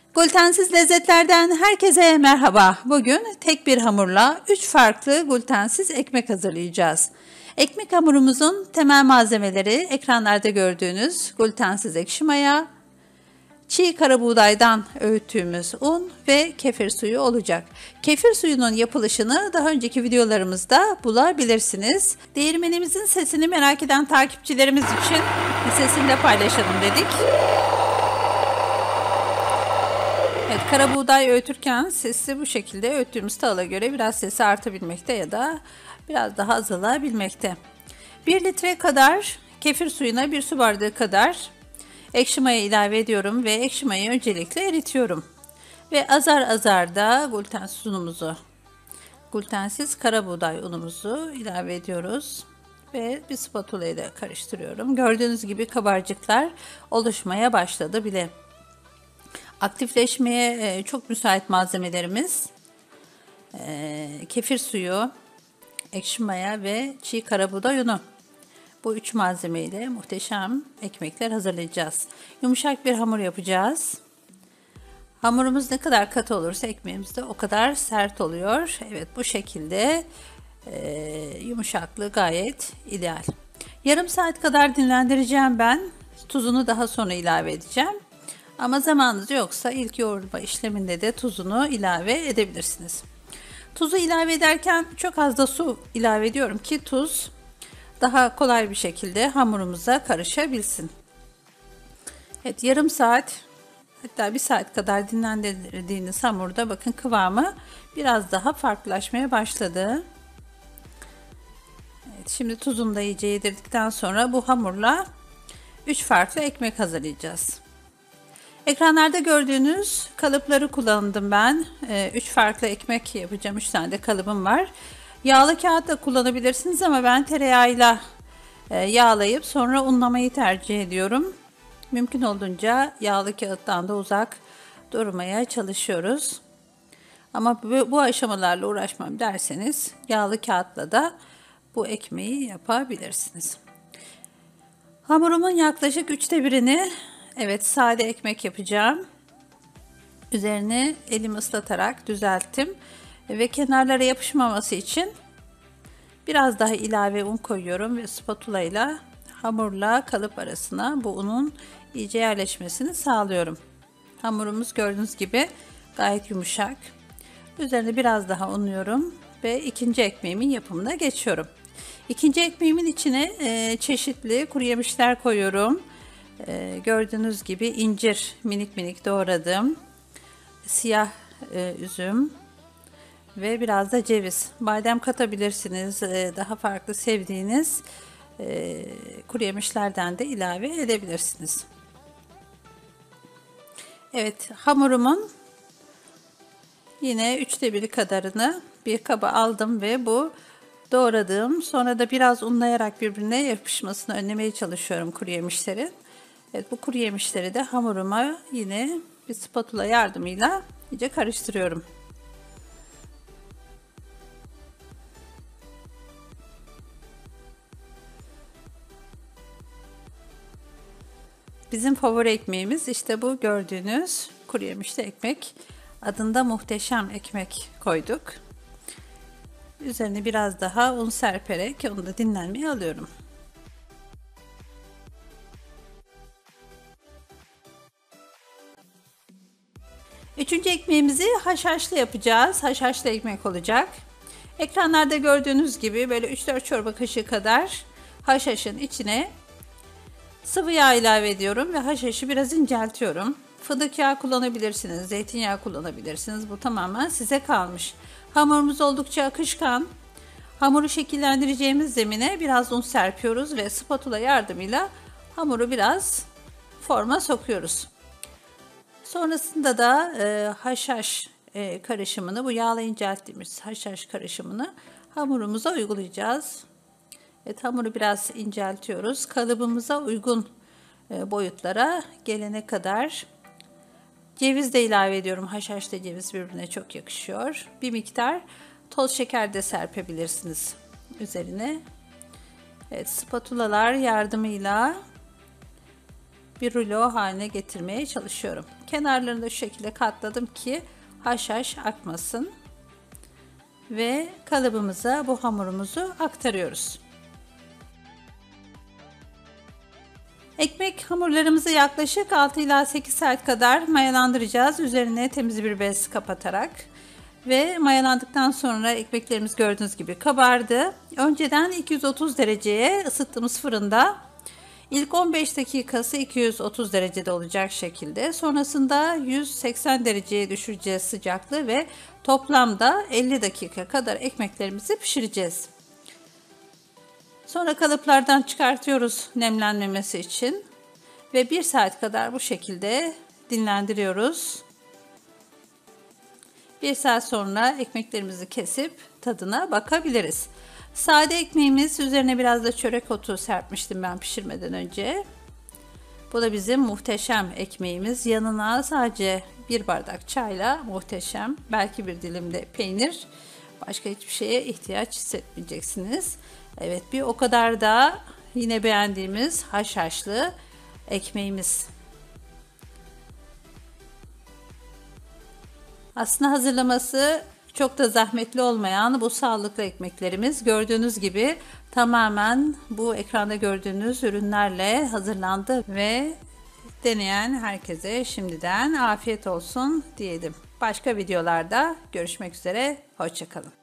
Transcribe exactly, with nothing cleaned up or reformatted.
Glutensiz lezzetlerden herkese merhaba. Bugün tek bir hamurla üç farklı glutensiz ekmek hazırlayacağız. Ekmek hamurumuzun temel malzemeleri ekranlarda gördüğünüz glutensiz ekşi maya, çiğ kara buğdaydan öğüttüğümüz un ve kefir suyu olacak. Kefir suyunun yapılışını daha önceki videolarımızda bulabilirsiniz. Değirmenimizin sesini merak eden takipçilerimiz için sesini de paylaşalım dedik. Evet, kara buğday öğütürken sesi bu şekilde öğüttüğümüz tavaya göre biraz sesi artabilmekte ya da biraz daha azalabilmekte. bir litre kadar kefir suyuna bir su bardağı kadar ekşi maya ilave ediyorum ve ekşi mayayı öncelikle eritiyorum. Ve azar azar da glutensiz unumuzu, glutensiz kara buğday unumuzu ilave ediyoruz. Ve bir spatula ile karıştırıyorum. Gördüğünüz gibi kabarcıklar oluşmaya başladı bile. Aktifleşmeye çok müsait malzemelerimiz kefir suyu, ekşi maya ve çiğ karabuğday unu. Bu üç malzemeyle muhteşem ekmekler hazırlayacağız. Yumuşak bir hamur yapacağız. Hamurumuz ne kadar katı olursa ekmeğimiz de o kadar sert oluyor. Evet, bu şekilde e, yumuşaklığı gayet ideal. Yarım saat kadar dinlendireceğim ben. Tuzunu daha sonra ilave edeceğim. Ama zamanınız yoksa ilk yoğurma işleminde de tuzunu ilave edebilirsiniz. Tuzu ilave ederken çok az da su ilave ediyorum ki tuz daha kolay bir şekilde hamurumuza karışabilsin. Evet, yarım saat hatta bir saat kadar dinlendirdiğiniz hamurda bakın kıvamı biraz daha farklılaşmaya başladı. Evet, şimdi tuzunu da iyice yedirdikten sonra bu hamurla üç farklı ekmek hazırlayacağız. Ekranlarda gördüğünüz kalıpları kullandım ben. üç farklı ekmek yapacağım. üç tane de kalıbım var. Yağlı kağıt da kullanabilirsiniz ama ben tereyağıyla yağlayıp sonra unlamayı tercih ediyorum. Mümkün olduğunca yağlı kağıttan da uzak durmaya çalışıyoruz. Ama bu, bu aşamalarla uğraşmam derseniz yağlı kağıtla da bu ekmeği yapabilirsiniz. Hamurumun yaklaşık üçte birini evet sade ekmek yapacağım. Üzerine elimi ıslatarak düzelttim ve kenarlara yapışmaması için biraz daha ilave un koyuyorum ve spatula ile hamurla kalıp arasına bu unun iyice yerleşmesini sağlıyorum. Hamurumuz gördüğünüz gibi gayet yumuşak. Üzerine biraz daha unluyorum ve ikinci ekmeğimin yapımına geçiyorum. İkinci ekmeğimin içine e, çeşitli kuru yemişler koyuyorum. E, gördüğünüz gibi incir minik minik doğradım. Siyah e, üzüm ve biraz da ceviz. Badem katabilirsiniz. E, daha farklı sevdiğiniz e, kuru yemişlerden de ilave edebilirsiniz. Evet, hamurumun yine üçte biri kadarını bir kaba aldım ve bu doğradığım, sonra da biraz unlayarak birbirine yapışmasını önlemeye çalışıyorum kuru yemişlerin. Evet, bu kuru yemişleri de hamuruma yine bir spatula yardımıyla iyice karıştırıyorum. Bizim favori ekmeğimiz işte bu gördüğünüz kuru yemişli ekmek. Adında muhteşem ekmek koyduk. Üzerine biraz daha un serperek onu da dinlenmeye alıyorum. Üçüncü ekmeğimizi haşhaşlı yapacağız. Haşhaşlı ekmek olacak. Ekranlarda gördüğünüz gibi böyle üç dört çorba kaşığı kadar haşhaşın içine sıvı yağ ilave ediyorum ve haşhaşı biraz inceltiyorum. Fındık yağı kullanabilirsiniz, zeytinyağı kullanabilirsiniz. Bu tamamen size kalmış. Hamurumuz oldukça akışkan. Hamuru şekillendireceğimiz zemine biraz un serpiyoruz ve spatula yardımıyla hamuru biraz forma sokuyoruz. Sonrasında da e, haşhaş e, karışımını, bu yağla incelttiğimiz haşhaş karışımını hamurumuza uygulayacağız. Evet, hamuru biraz inceltiyoruz. Kalıbımıza uygun e, boyutlara gelene kadar ceviz de ilave ediyorum. Haşhaşla ceviz birbirine çok yakışıyor. Bir miktar toz şeker de serpebilirsiniz üzerine. Evet, spatulalar yardımıyla bir rulo haline getirmeye çalışıyorum. Kenarlarını da şu şekilde katladım ki haşhaş akmasın. Ve kalıbımıza bu hamurumuzu aktarıyoruz. Ekmek hamurlarımızı yaklaşık altı ila sekiz saat kadar mayalandıracağız. Üzerine temiz bir bez kapatarak. Ve mayalandıktan sonra ekmeklerimiz gördüğünüz gibi kabardı. Önceden iki yüz otuz dereceye ısıttığımız fırında ilk on beş dakikası iki yüz otuz derecede olacak şekilde. Sonrasında yüz seksen dereceye düşüreceğiz sıcaklığı ve toplamda elli dakika kadar ekmeklerimizi pişireceğiz. Sonra kalıplardan çıkartıyoruz nemlenmemesi için ve bir saat kadar bu şekilde dinlendiriyoruz. Bir saat sonra ekmeklerimizi kesip tadına bakabiliriz. Sade ekmeğimiz, üzerine biraz da çörek otu serpmiştim ben pişirmeden önce. Bu da bizim muhteşem ekmeğimiz. Yanına sadece bir bardak çayla muhteşem. Belki bir dilim de peynir. Başka hiçbir şeye ihtiyaç hissetmeyeceksiniz. Evet, bir o kadar da yine beğendiğimiz haşhaşlı ekmeğimiz. Aslında hazırlaması çok da zahmetli olmayan bu sağlıklı ekmeklerimiz gördüğünüz gibi tamamen bu ekranda gördüğünüz ürünlerle hazırlandı ve deneyen herkese şimdiden afiyet olsun diyelim. Başka videolarda görüşmek üzere, hoşça kalın.